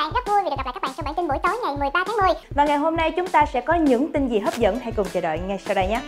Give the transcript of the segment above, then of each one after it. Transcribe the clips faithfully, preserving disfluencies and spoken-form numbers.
bạn, rất vui vì được gặp lại các bạn trong bản tin buổi tối ngày mười ba tháng mười. Và ngày hôm nay chúng ta sẽ có những tin gì hấp dẫn, hãy cùng chờ đợi ngay sau đây nhé.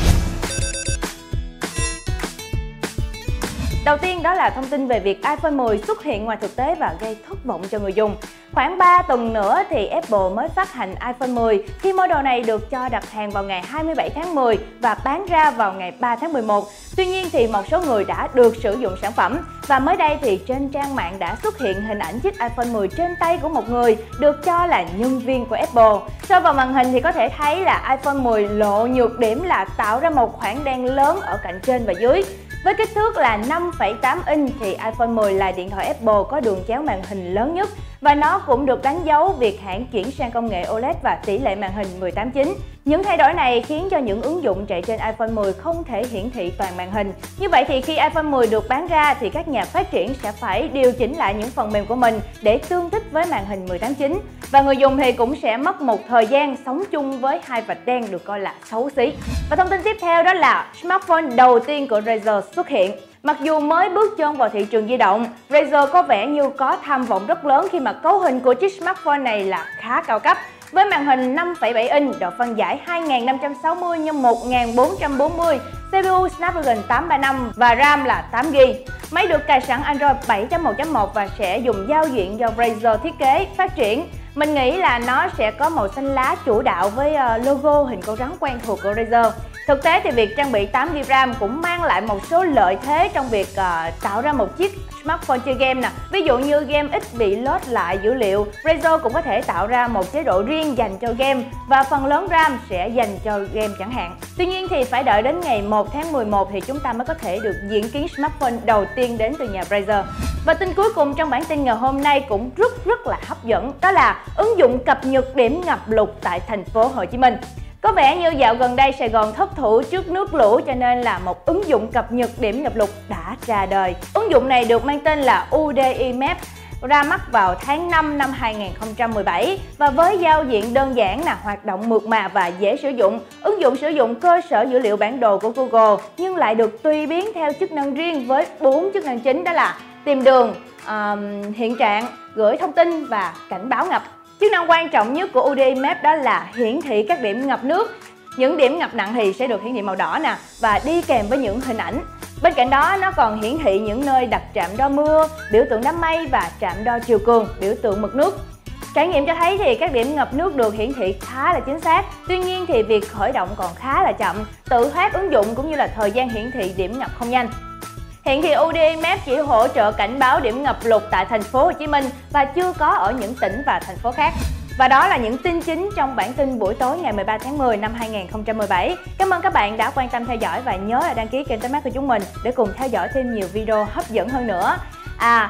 Đầu tiên đó là thông tin về việc iPhone mười xuất hiện ngoài thực tế và gây thất vọng cho người dùng. Khoảng ba tuần nữa thì Apple mới phát hành iPhone mười khi model này được cho đặt hàng vào ngày hai mươi bảy tháng mười và bán ra vào ngày ba tháng mười một. Tuy nhiên thì một số người đã được sử dụng sản phẩm và mới đây thì trên trang mạng đã xuất hiện hình ảnh chiếc iPhone mười trên tay của một người được cho là nhân viên của Apple. Soi vào màn hình thì có thể thấy là iPhone mười lộ nhược điểm là tạo ra một khoảng đen lớn ở cạnh trên và dưới. Với kích thước là năm phẩy tám inch thì iPhone mười là điện thoại Apple có đường chéo màn hình lớn nhất và nó cũng được đánh dấu việc hãng chuyển sang công nghệ ô led và tỷ lệ màn hình mười tám chín. Những thay đổi này khiến cho những ứng dụng chạy trên iPhone mười không thể hiển thị toàn màn hình. Như vậy thì khi iPhone mười được bán ra thì các nhà phát triển sẽ phải điều chỉnh lại những phần mềm của mình để tương thích với màn hình mười tám chín. Và người dùng thì cũng sẽ mất một thời gian sống chung với hai vạch đen được coi là xấu xí. Và thông tin tiếp theo đó là smartphone đầu tiên của Razer xuất hiện. Mặc dù mới bước chân vào thị trường di động, Razer có vẻ như có tham vọng rất lớn khi mà cấu hình của chiếc smartphone này là khá cao cấp. Với màn hình năm phẩy bảy inch, độ phân giải hai nghìn năm trăm sáu mươi nhân một nghìn bốn trăm bốn mươi, xê pê u Snapdragon tám ba năm và RAM là tám gi ga bai. Máy được cài sẵn Android bảy chấm một chấm một và sẽ dùng giao diện do Razer thiết kế, phát triển. Mình nghĩ là nó sẽ có màu xanh lá chủ đạo với logo hình con rắn quen thuộc của Razer. Thực tế thì việc trang bị tám gi ga bai RAM cũng mang lại một số lợi thế trong việc uh, tạo ra một chiếc smartphone chơi game nè. Ví dụ như game ít bị load lại dữ liệu, Razer cũng có thể tạo ra một chế độ riêng dành cho game và phần lớn RAM sẽ dành cho game chẳng hạn. Tuy nhiên thì phải đợi đến ngày một tháng mười một thì chúng ta mới có thể được diện kiến smartphone đầu tiên đến từ nhà Razer. Và tin cuối cùng trong bản tin ngày hôm nay cũng rất rất là hấp dẫn, đó là ứng dụng cập nhật điểm ngập lụt tại thành phố Hồ Chí Minh. Có vẻ như dạo gần đây Sài Gòn thất thủ trước nước lũ cho nên là một ứng dụng cập nhật điểm ngập lụt đã ra đời. Ứng dụng này được mang tên là u đê i Map, ra mắt vào tháng năm năm hai nghìn không trăm mười bảy và với giao diện đơn giản, là hoạt động mượt mà và dễ sử dụng. Ứng dụng sử dụng cơ sở dữ liệu bản đồ của Google nhưng lại được tùy biến theo chức năng riêng với bốn chức năng chính, đó là tìm đường, um, hiện trạng, gửi thông tin và cảnh báo ngập. Chức năng quan trọng nhất của u đê i Map đó là hiển thị các điểm ngập nước. Những điểm ngập nặng thì sẽ được hiển thị màu đỏ nè và đi kèm với những hình ảnh. Bên cạnh đó nó còn hiển thị những nơi đặt trạm đo mưa, biểu tượng đám mây và trạm đo chiều cường, biểu tượng mực nước. Trải nghiệm cho thấy thì các điểm ngập nước được hiển thị khá là chính xác. Tuy nhiên thì việc khởi động còn khá là chậm, tự thoát ứng dụng cũng như là thời gian hiển thị điểm ngập không nhanh. Hiện thì u đê i Map chỉ hỗ trợ cảnh báo điểm ngập lụt tại thành phố Hồ Chí Minh và chưa có ở những tỉnh và thành phố khác. Và đó là những tin chính trong bản tin buổi tối ngày mười ba tháng mười năm hai nghìn không trăm mười bảy. Cảm ơn các bạn đã quan tâm theo dõi và nhớ là đăng ký kênh Techmart của chúng mình để cùng theo dõi thêm nhiều video hấp dẫn hơn nữa. À,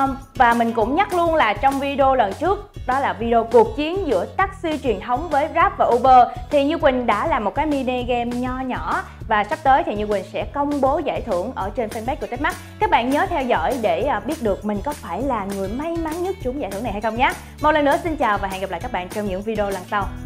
và mình cũng nhắc luôn là trong video lần trước, đó là video cuộc chiến giữa taxi truyền thống với Grab và Uber, thì Như Quỳnh đã làm một cái mini game nho nhỏ và sắp tới thì Như Quỳnh sẽ công bố giải thưởng ở trên fanpage của Techmart. Các bạn nhớ theo dõi để biết được mình có phải là người may mắn nhất trúng giải thưởng này hay không nhé. Một lần nữa xin chào và hẹn gặp lại các bạn trong những video lần sau.